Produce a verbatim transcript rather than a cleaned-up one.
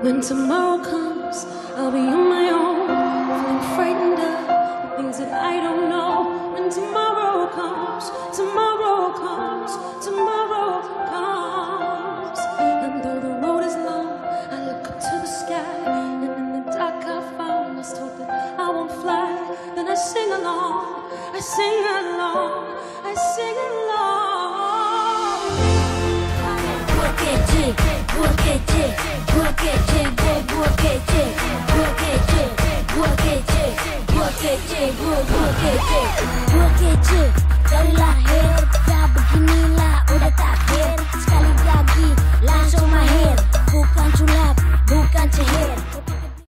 When tomorrow comes, I'll be on my own, feeling frightened of things that I don't know. When tomorrow comes, tomorrow comes, tomorrow comes. And though the road is long, I look up to the sky, and in the dark I found, lost hope that I won't fly. Then I sing along, I sing along, I sing along. Dari lahir tak begini